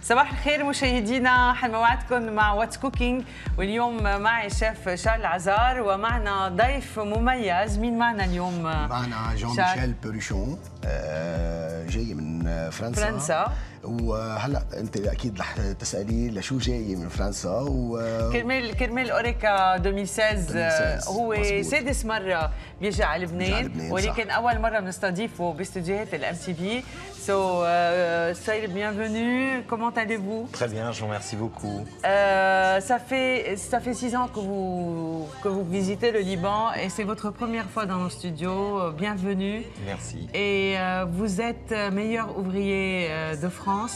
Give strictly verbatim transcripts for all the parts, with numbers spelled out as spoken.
صباح الخير مشاهدينا، حنوعدكم مع واتس كوكينج، واليوم معي شيف شارل عزار ومعنا ضيف مميز. مين معنا اليوم؟ معنا جون ميشيل بوريشون، جاي من فرنسا. فرنسا وهلا انت اكيد رح تسالي لشو جاي من فرنسا. و كرمال كرمال اوريكا ألفين وستة عشر. هو مزبوط. سادس مره بيجي على لبنان، ولكن صح. اول مره بنستضيفه باستديوهات الام تي في. So, euh, soyez le bienvenu. Comment allez-vous? Très bien, je vous remercie beaucoup. Euh, ça fait ça fait six ans que vous que vous visitez le Liban et c'est votre première fois dans nos studios. Bienvenue. Merci. Et euh, vous êtes meilleur ouvrier de France.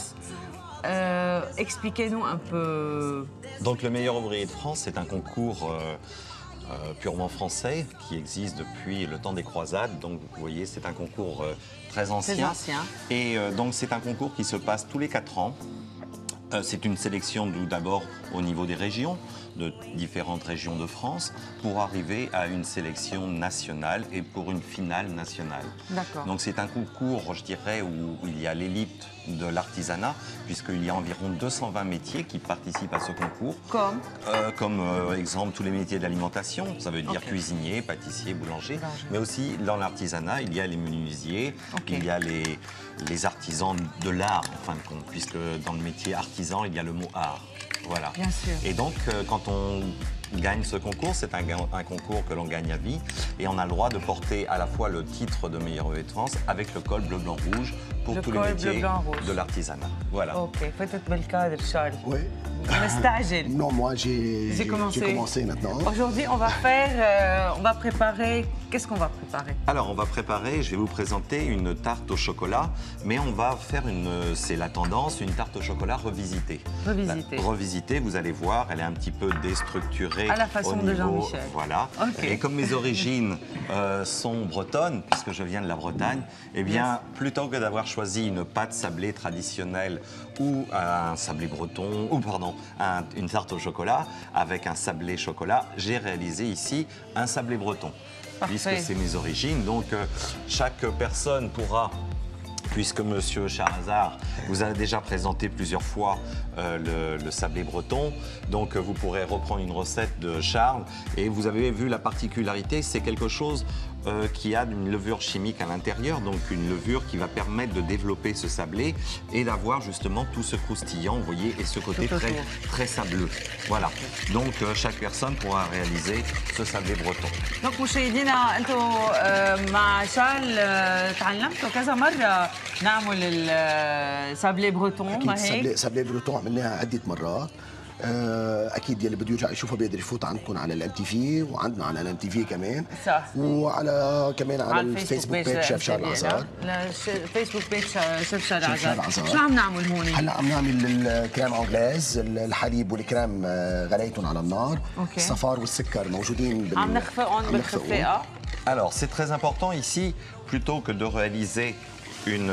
Euh, Expliquez-nous un peu. Donc, le meilleur ouvrier de France, c'est un concours euh, euh, purement français qui existe depuis le temps des croisades. Donc, vous voyez, c'est un concours euh, très ancien. Très ancien. Et euh, donc, c'est un concours qui se passe tous les quatre ans. Euh, c'est une sélection d'abord au niveau des régions, de différentes régions de France, pour arriver à une sélection nationale et pour une finale nationale. D'accord. Donc c'est un concours, je dirais, où, où il y a l'élite de l'artisanat, puisqu'il y a environ deux cent vingt métiers qui participent à ce concours. Comme euh, Comme euh, exemple tous les métiers de l'alimentation, ça veut dire okay. cuisinier, pâtissier, boulanger, boulanger. Mais aussi dans l'artisanat, il y a les menuisiers, okay. il y a les, les artisans de l'art, en fin de compte, puisque dans le métier artisan, il y a le mot art. Voilà. Bien sûr. Et donc, euh, quand on gagne ce concours, c'est un, un concours que l'on gagne à vie, et on a le droit de porter à la fois le titre de meilleur ouvrier de France avec le col bleu, blanc, rouge pour le tous les métiers bleu, blanc, de l'artisanat. Voilà. Ok, faites bel cadre, Charles. Oui. Non, moi j'ai commencé. commencé maintenant. Aujourd'hui, on va faire, euh, on va préparer. Qu'est-ce qu'on va préparer? Alors, on va préparer, je vais vous présenter une tarte au chocolat, mais on va faire une, c'est la tendance, une tarte au chocolat revisitée. Revisitée. La, revisitée, vous allez voir, elle est un petit peu déstructurée. À la façon au niveau, de Jean-Michel. Voilà. Okay. Et comme mes origines euh, sont bretonnes, puisque je viens de la Bretagne, eh bien, yes. plutôt que d'avoir choisi une pâte sablée traditionnelle ou un sablé breton, ou pardon, un, une tarte au chocolat avec un sablé chocolat, j'ai réalisé ici un sablé breton. Parfait. Puisque c'est mes origines, donc euh, chaque personne pourra, puisque Monsieur Charazard vous a déjà présenté plusieurs fois euh, le, le sablé breton, donc euh, vous pourrez reprendre une recette de Charles, et vous avez vu la particularité, c'est quelque chose euh, qui a une levure chimique à l'intérieur, donc une levure qui va permettre de développer ce sablé et d'avoir justement tout ce croustillant, vous voyez, et ce côté très, très sableux. Voilà, donc euh, chaque personne pourra réaliser ce sablé breton. Donc مشاهدينا، انتم مع شارل تعلمتوا كذا مرة نعمل السابلي بريتون، ما هيك؟ سابلي بريتون عملناها عدة مرات. اكيد يلي بده يرجع يشوفها بيقدر يفوت عندكم على الام تي في، وعندنا على الام تي في كمان، صح. وعلى كمان على, على الفيسبوك بيج شيف شارل عزار. الفيسبوك بيج شيف شارل عزار. شو عم نعمل هون؟ هلا عم نعمل الكريم انجليز، الحليب والكريم غليتهم على النار. أوكي. الصفار والسكر موجودين بال... عم نخفقهم بالخفاقة. Alors c'est très important ici, plutôt que de réaliser une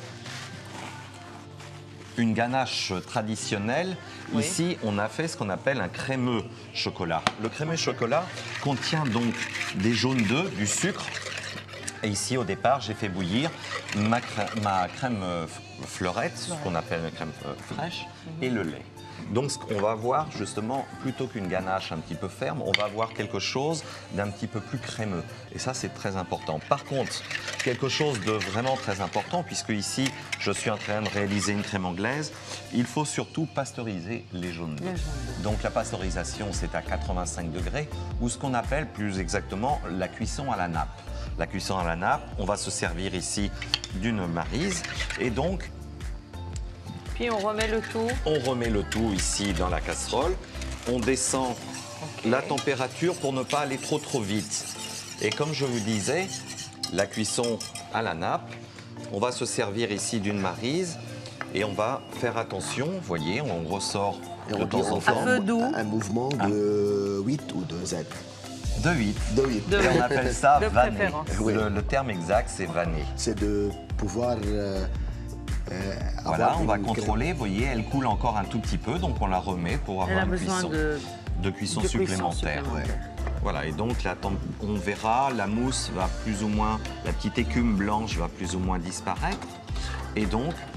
une ganache traditionnelle, oui. Ici on a fait ce qu'on appelle un crémeux chocolat. Le crémeux chocolat contient donc des jaunes d'œufs, du sucre, et ici au départ j'ai fait bouillir ma crème, ma crème fleurette, ce qu'on appelle une crème fraîche, mm-hmm. et le lait. Donc on va avoir justement, plutôt qu'une ganache un petit peu ferme, on va avoir quelque chose d'un petit peu plus crémeux. Et ça c'est très important. Par contre, quelque chose de vraiment très important, puisque ici je suis en train de réaliser une crème anglaise, il faut surtout pasteuriser les jaunes d'œufs. Donc la pasteurisation c'est à quatre-vingt-cinq degrés, ou ce qu'on appelle plus exactement la cuisson à la nappe. La cuisson à la nappe, on va se servir ici d'une maryse, et donc puis on remet le tout. On remet le tout ici dans la casserole. On descend okay. la température pour ne pas aller trop trop vite. Et comme je vous disais, la cuisson à la nappe, on va se servir ici d'une maryse et on va faire attention, vous voyez, on ressort et de on temps en temps. Un, un mouvement de huit ou de Z. De huit. De huit. De... Et on appelle ça vanner. Le, le terme exact c'est vanner. C'est de pouvoir... Euh, Euh, voilà, on va contrôler, vous voyez, elle coule encore un tout petit peu, donc on la remet pour avoir une cuisson de, de cuisson de supplémentaire. Cuisson supplémentaire. Ouais. Voilà, et donc là, on verra, la mousse va plus ou moins, la petite écume blanche va plus ou moins disparaître. Et donc,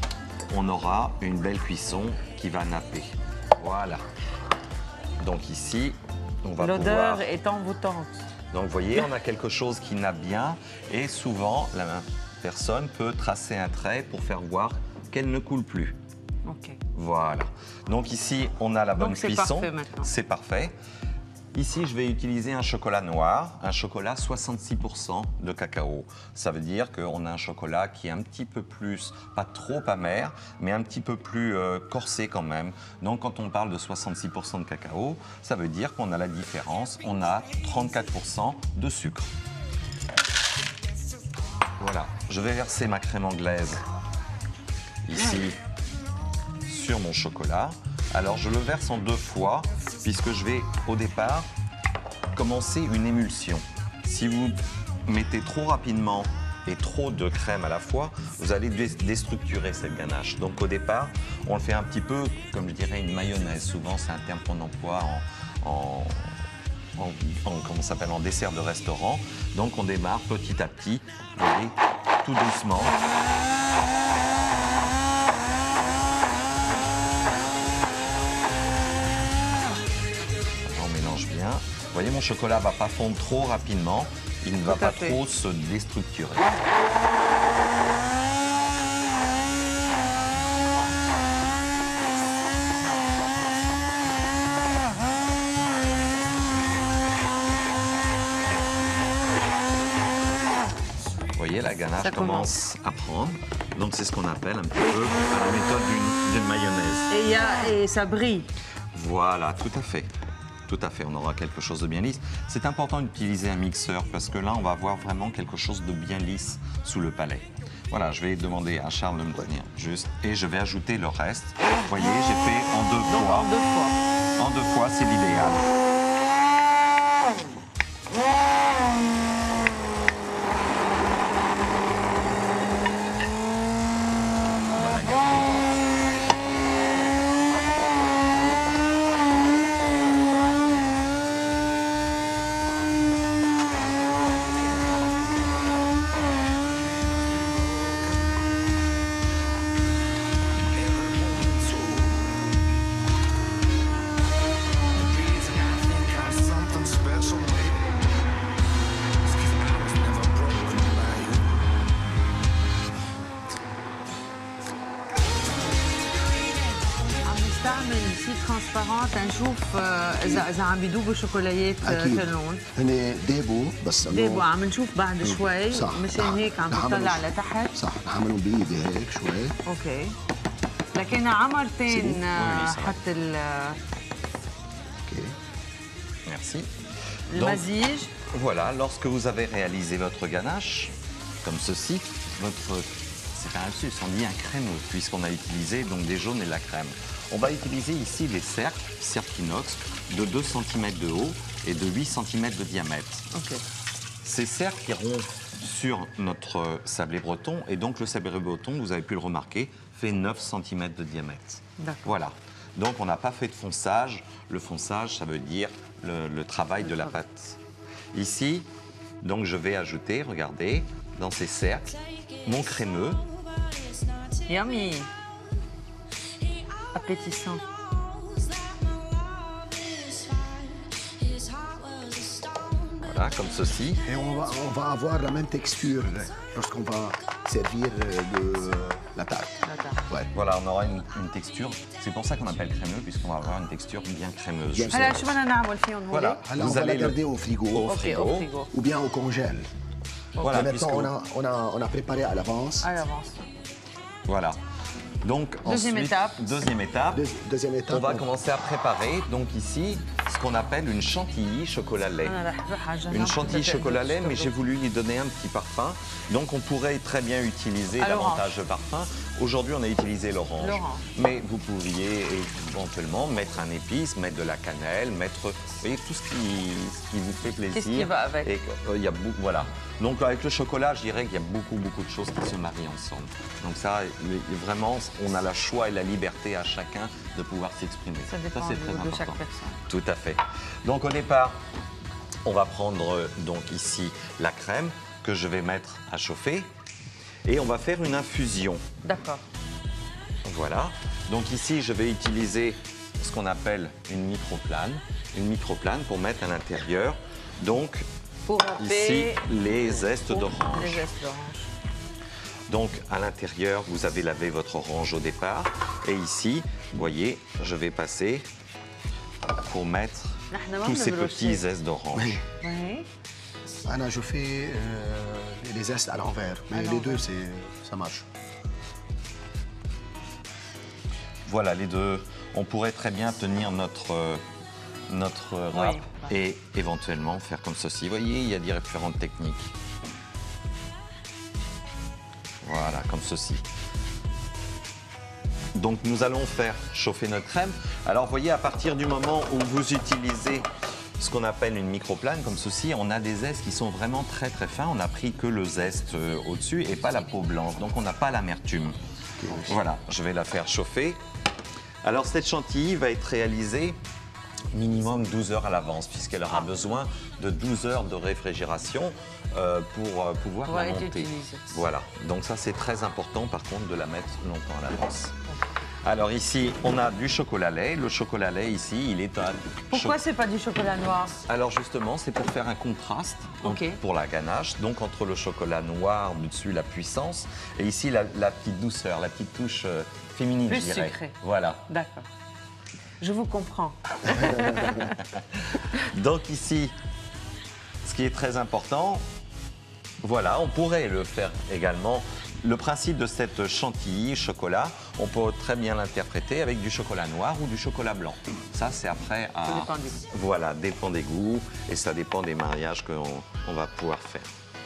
on aura une belle cuisson qui va napper. Voilà. Donc ici, on va pouvoir... L'odeur est envoûtante. Donc vous voyez, on a quelque chose qui nappe bien et souvent, la personne peut tracer un trait pour faire voir qu'elle ne coule plus. Ok. Voilà. Donc ici, on a la bonne Donc, c'est cuisson. parfait maintenant. C'est parfait. Ici, je vais utiliser un chocolat noir, un chocolat soixante-six pour cent de cacao. Ça veut dire qu'on a un chocolat qui est un petit peu plus, pas trop amer, mais un petit peu plus euh, corsé quand même. Donc quand on parle de soixante-six pour cent de cacao, ça veut dire qu'on a la différence, on a trente-quatre pour cent de sucre. Voilà, je vais verser ma crème anglaise ici sur mon chocolat. Alors je le verse en deux fois puisque je vais au départ commencer une émulsion. Si vous mettez trop rapidement et trop de crème à la fois, vous allez déstructurer cette ganache. Donc au départ, on le fait un petit peu comme je dirais une mayonnaise. Souvent c'est un terme qu'on emploie en, en, en, en, comment ça s'appelle, en dessert de restaurant. Donc on démarre petit à petit, vous voyez, tout doucement. Vous voyez, mon chocolat ne va pas fondre trop rapidement, il ne va pas trop se déstructurer. Vous voyez, la ganache commence à prendre. Donc c'est ce qu'on appelle un petit peu la méthode d'une mayonnaise. Et, y a, et ça brille. Voilà, tout à fait. Tout à fait, on aura quelque chose de bien lisse. C'est important d'utiliser un mixeur parce que là, on va avoir vraiment quelque chose de bien lisse sous le palais. Voilà, je vais demander à Charles de me tenir juste et je vais ajouter le reste. Vous voyez, j'ai fait en deux Donc, fois. en deux fois. En deux fois, c'est l'idéal. transparente نشوف اذا اذا عم بيذوبوا شوكولاتات كلهم هن دابوا بس دابوا عم نشوف بعد شوي مشان هيك عم بتطلع لتحت صح نعملهم بايدي هيك شوي اوكي لكن عمرتين حط ال اوكي merci المزيج. Voilà, lorsque vous avez réalisé votre ganache comme ceci, votre c'est un lapsus, on dit un crémeux puisqu'on a utilisé donc des jaunes et de la crème. On va utiliser ici les cercles, cercles inox de deux centimètres de haut et de huit centimètres de diamètre. Okay. Ces cercles iront sur notre sablé breton et donc le sablé breton, vous avez pu le remarquer, fait neuf centimètres de diamètre. Voilà. Donc on n'a pas fait de fonçage. Le fonçage, ça veut dire le, le travail de la pâte. Ici, donc je vais ajouter, regardez, dans ces cercles, mon crémeux. Yummy. Appétissant. Voilà, comme ceci. Et on va, on va avoir la même texture lorsqu'on va servir de la tarte. La tarte. Ouais. Voilà, on aura une, une texture. C'est pour ça qu'on appelle crémeux, puisqu'on va avoir une texture bien crémeuse. Bien Alors, je vais voilà, Alors, vous on allez va la garder le... au, frigo, au, okay, frigo. au frigo ou bien au congèle. Okay. Voilà, maintenant, on, a, on, a, on a préparé à l'avance. À l'avance. Voilà. Donc, deuxième ensuite, étape. Deuxième étape. Deux, deuxième étape. On va on... commencer à préparer, donc ici, ce qu'on appelle une chantilly chocolat-lait. Une chantilly chocolat-lait, mais j'ai voulu lui donner un petit parfum. Donc, on pourrait très bien utiliser davantage de parfum. Aujourd'hui, on a utilisé l'orange. Mais vous pourriez éventuellement mettre un épice, mettre de la cannelle, mettre et tout ce qui, ce qui vous fait plaisir. Qu'est-ce qui va avec? Et, euh, y a beaucoup, voilà. Donc, avec le chocolat, je dirais qu'il y a beaucoup, beaucoup de choses qui se marient ensemble. Donc, ça, vraiment, on a le choix et la liberté à chacun de pouvoir s'exprimer. Ça dépend c'est très de important. chaque personne. Tout à fait. Donc, au départ, on va prendre donc ici la crème que je vais mettre à chauffer et on va faire une infusion. D'accord. Voilà. Donc ici, je vais utiliser ce qu'on appelle une microplane. Une microplane pour mettre à l'intérieur, donc, pour ici, les zestes d'orange. Les zestes d'orange. Donc, à l'intérieur, vous avez lavé votre orange au départ. Et ici, vous voyez, je vais passer pour mettre tous ces petits zestes d'orange. Oui. Oui. Anna, je fais euh, les zestes à l'envers, mais les deux, ça marche. Voilà, les deux. On pourrait très bien tenir notre, notre râpe oui. et éventuellement faire comme ceci. Vous voyez, il y a différentes techniques. Voilà, comme ceci. Donc, nous allons faire chauffer notre crème. Alors, vous voyez, à partir du moment où vous utilisez ce qu'on appelle une microplane, comme ceci, on a des zestes qui sont vraiment très très fins. On n'a pris que le zeste euh, au-dessus et pas la peau blanche. Donc, on n'a pas l'amertume. Voilà, je vais la faire chauffer. Alors, cette chantilly va être réalisée minimum douze heures à l'avance, puisqu'elle aura ah. besoin de douze heures de réfrigération euh, pour euh, pouvoir pour la monter. Voilà, donc ça c'est très important par contre de la mettre longtemps à l'avance. Alors ici, on a du chocolat lait. Le chocolat lait ici, il est à... Pourquoi c'est pas du chocolat noir? Alors justement, c'est pour faire un contraste okay. pour la ganache. Donc entre le chocolat noir, dessus la puissance, et ici la, la petite douceur, la petite touche euh, féminine, plus je dirais. Sucré. Voilà. D'accord. Je vous comprends. Donc ici, ce qui est très important, voilà, on pourrait le faire également. Le principe de cette chantilly chocolat, on peut très bien l'interpréter avec du chocolat noir ou du chocolat blanc. Ça, c'est après à... Ça dépend du goût. Voilà, dépend des goûts et ça dépend des mariages qu'on on va pouvoir faire.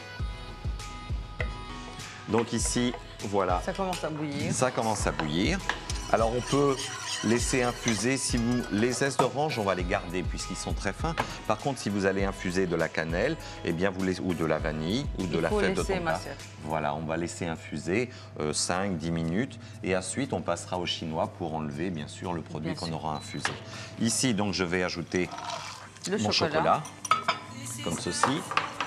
Donc ici, voilà. Ça commence à bouillir. Ça commence à bouillir. Alors on peut laisser infuser, si vous, les zestes d'orange, on va les garder puisqu'ils sont très fins. Par contre, si vous allez infuser de la cannelle, eh bien vous les, ou de la vanille, ou de Il la fève de tonka, voilà, on va laisser infuser euh, cinq dix minutes et ensuite on passera au chinois pour enlever bien sûr le produit qu'on aura infusé. Ici, donc, je vais ajouter le mon chocolat. chocolat, comme ceci.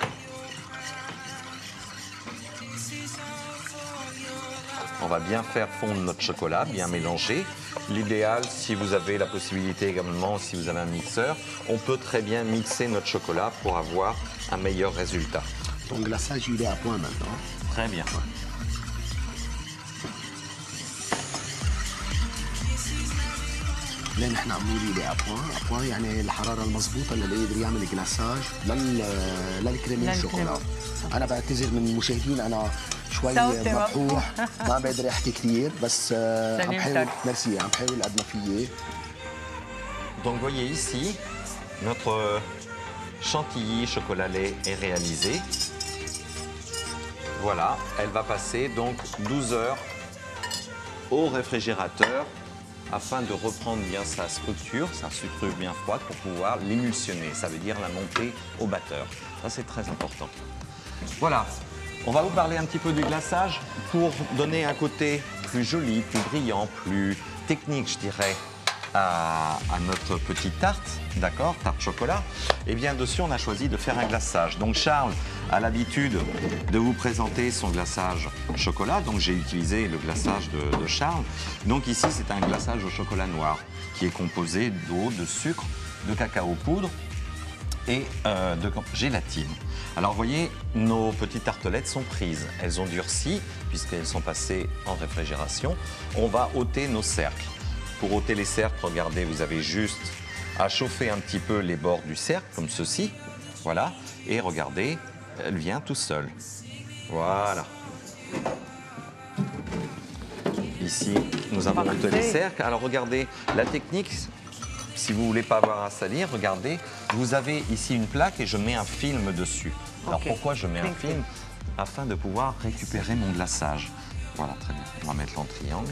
On va bien faire fondre notre chocolat, bien mélanger. L'idéal, si vous avez la possibilité également, si vous avez un mixeur, on peut très bien mixer notre chocolat pour avoir un meilleur résultat. Ton glaçage, il est à point maintenant. Très bien. لان احنا عاملين لي ابوان ابوان يعني الحراره المضبوطه اللي يقدر يعمل جلاساج لل للكريمه الشوكولا. انا بعتذر من المشاهدين، انا شوي مبحوح ما بقدر احكي كثير بس عم بحاول. ميرسي، عم بحاول قد ما فيي. Donc vous voyez ici, notre chantilly chocolat lait est réalisée. Voilà, elle va passer donc douze heures au réfrigérateur afin de reprendre bien sa structure, sa structure bien froide pour pouvoir l'émulsionner. Ça veut dire la monter au batteur. Ça, c'est très important. Voilà, on va vous parler un petit peu du glaçage pour donner un côté plus joli, plus brillant, plus technique, je dirais, à, à notre petite tarte, d'accord, tarte chocolat. Et bien dessus, on a choisi de faire un glaçage. Donc Charles a l'habitude de vous présenter son glaçage chocolat. Donc j'ai utilisé le glaçage de, de Charles. Donc ici, c'est un glaçage au chocolat noir qui est composé d'eau, de sucre, de cacao poudre et euh, de gélatine. Alors vous voyez, nos petites tartelettes sont prises. Elles ont durci puisqu'elles sont passées en réfrigération. On va ôter nos cercles. Pour ôter les cercles, regardez, vous avez juste à chauffer un petit peu les bords du cercle, comme ceci. Voilà. Et regardez, elle vient tout seul. Voilà. Ici, nous avons ôté les cercles. Alors regardez, la technique, si vous ne voulez pas avoir à salir, regardez, vous avez ici une plaque et je mets un film dessus. Alors okay. Pourquoi je mets un film? Afin de pouvoir récupérer mon glaçage. Voilà, très bien. On va mettre en triangle.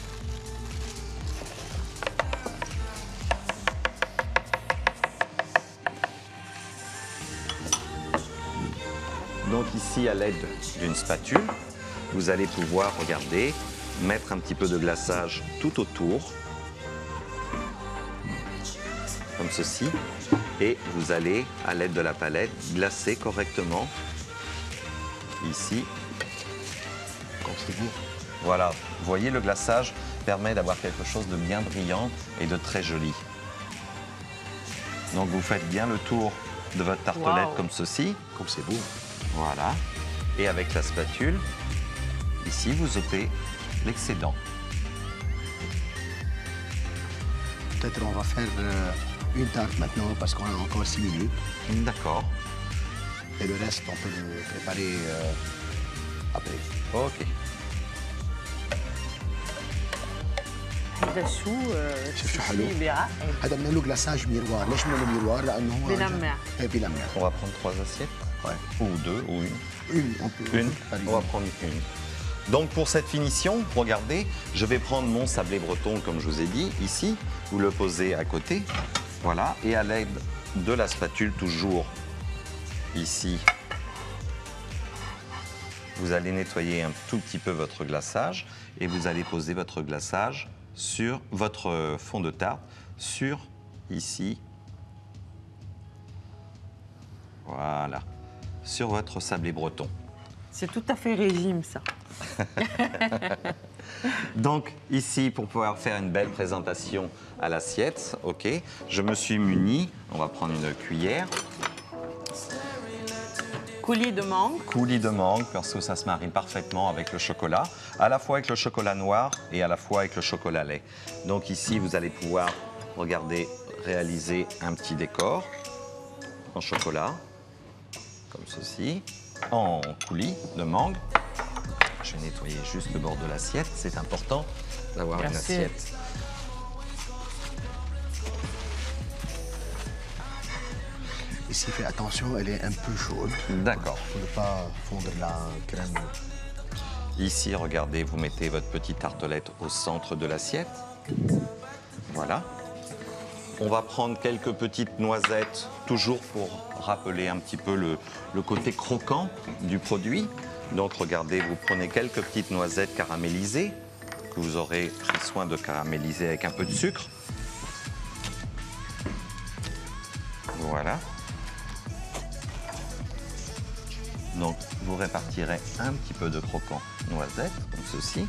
Donc ici, à l'aide d'une spatule, vous allez pouvoir, regarder, mettre un petit peu de glaçage tout autour, comme ceci, et vous allez, à l'aide de la palette, glacer correctement, ici, contre vous. Voilà, vous voyez le glaçage permet d'avoir quelque chose de bien brillant et de très joli. Donc vous faites bien le tour de votre tartelette Wow. comme ceci. Comme c'est beau. Voilà. Et avec la spatule, ici, vous ôtez l'excédent. Peut-être on va faire euh, une tarte maintenant parce qu'on a encore six minutes. D'accord. Et le reste, on peut le préparer euh, après. Ok. هذا شو آه، شوف شو شو حلو. بيعقد هذا بنعمل له جلاساج ميروار، ليش بنعمل له ميروار؟ لأنه هو بيلمع. إيه بيلمع. On va prendre trois assiettes. Ouais. Ou deux, ou une. Une, on peut, on Une. peut préparer On va une. prendre une. Donc pour cette finition, regardez, je vais prendre mon sablé breton, comme je vous ai dit, ici. Vous le posez à côté. Voilà. Et à l'aide de la spatule, toujours ici, vous allez nettoyer un tout petit peu votre glaçage et vous allez poser votre glaçage sur votre fond de tarte, sur ici. Voilà. Sur votre sablé breton. C'est tout à fait régime, ça. Donc ici, pour pouvoir faire une belle présentation à l'assiette, ok, je me suis muni, on va prendre une cuillère, Coulis de mangue. coulis de mangue, parce que ça se marie parfaitement avec le chocolat, à la fois avec le chocolat noir et à la fois avec le chocolat lait. Donc ici, vous allez pouvoir, regardez, réaliser un petit décor en chocolat, comme ceci, en coulis de mangue. Je vais nettoyer juste le bord de l'assiette, c'est important d'avoir une Merci. assiette. Ici, fais attention, elle est un peu chaude. D'accord. Pour ne pas fondre la crème. Ici, regardez, vous mettez votre petite tartelette au centre de l'assiette. Voilà. On va prendre quelques petites noisettes, toujours pour rappeler un petit peu le, le côté croquant du produit. Donc regardez, vous prenez quelques petites noisettes caramélisées, que vous aurez pris soin de caraméliser avec un peu de sucre. Voilà. Donc vous répartirez un petit peu de croquant noisette, comme ceci.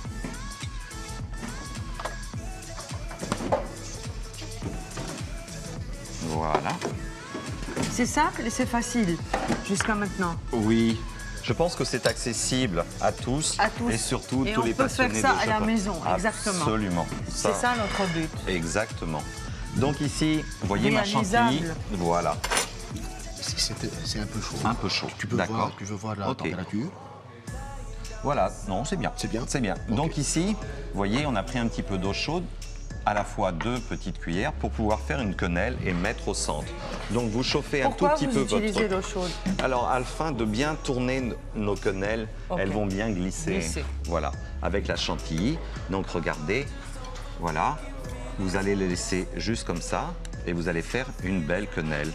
Voilà. C'est simple et c'est facile, jusqu'à maintenant. Oui, je pense que c'est accessible à tous, À tous. et surtout Et tous on les peut faire passionnés ça de à la chocolat. maison, exactement. Absolument. C'est ça notre but. Exactement. Donc ici, vous voyez ma chantilly. Réalisable. Voilà, Ici, c'est c'est un peu chaud. un peu chaud. Tu peux D'accord. voir, tu veux voir la Ok. température. Voilà, non, c'est bien. C'est bien C'est bien. Ok. Donc ici, vous voyez, on a pris un petit peu d'eau chaude, à la fois deux petites cuillères, pour pouvoir faire une quenelle et mettre au centre. Donc vous chauffez Pourquoi un tout petit vous peu utilisez votre... l'eau chaude? Alors, afin de bien tourner n- nos quenelles, Ok. elles vont bien glisser. Glisser. Voilà, avec la chantilly. Donc regardez, voilà, vous allez les laisser juste comme ça et vous allez faire une belle quenelle.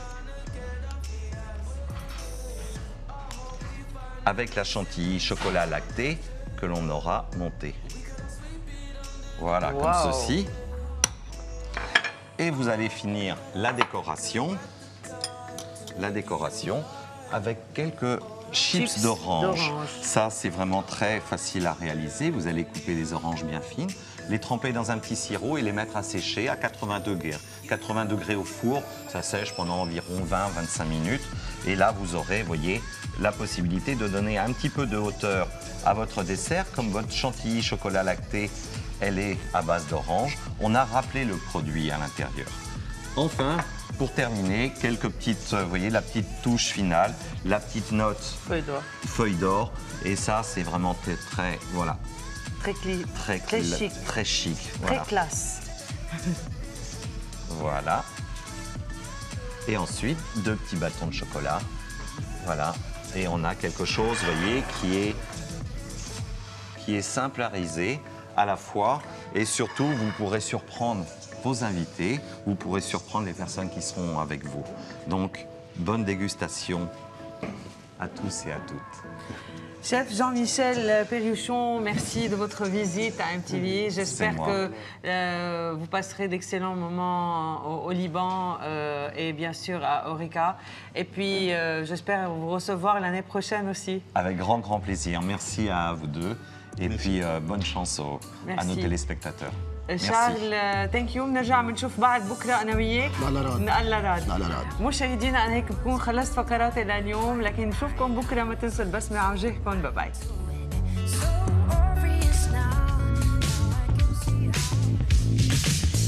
Avec la chantilly chocolat lacté que l'on aura monté. Voilà, Wow. comme ceci. Et vous allez finir la décoration, la décoration avec quelques chips, Chips d'orange. d'orange. Ça, c'est vraiment très facile à réaliser. Vous allez couper des oranges bien fines, les tremper dans un petit sirop et les mettre à sécher à quatre-vingts degrés. quatre-vingts degrés au four, ça sèche pendant environ vingt à vingt-cinq minutes. Et là, vous aurez, voyez, la possibilité de donner un petit peu de hauteur à votre dessert, comme votre chantilly chocolat lacté, elle est à base d'orange. On a rappelé le produit à l'intérieur. Enfin, pour terminer, quelques petites, vous voyez, la petite touche finale, la petite note Feuille d'or. feuille d'or. Et ça, c'est vraiment très, très, voilà, Très, cli- très, très cla- chic, très chic. très Voilà. classe. Voilà. Et ensuite, deux petits bâtons de chocolat. Voilà. Et on a quelque chose, vous voyez, qui est, qui est simple à réaliser à la fois. Et surtout, vous pourrez surprendre vos invités, vous pourrez surprendre les personnes qui seront avec vous. Donc, bonne dégustation à tous et à toutes. Chef Jean-Michel Perruchon, merci de votre visite à M T V. J'espère moi. que euh, vous passerez d'excellents moments au, au Liban euh, et bien sûr à Oreca. Et puis, euh, j'espère vous recevoir l'année prochaine aussi. Avec grand, grand plaisir. Merci à vous deux. Et puis, euh, bonne chance aux, à nos téléspectateurs. شارل ثانك يو. بنرجع بنشوف بعض بكره انا وياك لا لا راد لا لا راد لا لا راد. مشاهدينا انا هيك بكون خلصت فقراتي لليوم، لكن نشوفكم بكره. ما تنسوا البسمه على وجهكم. باي باي. So obvious now, now I can see.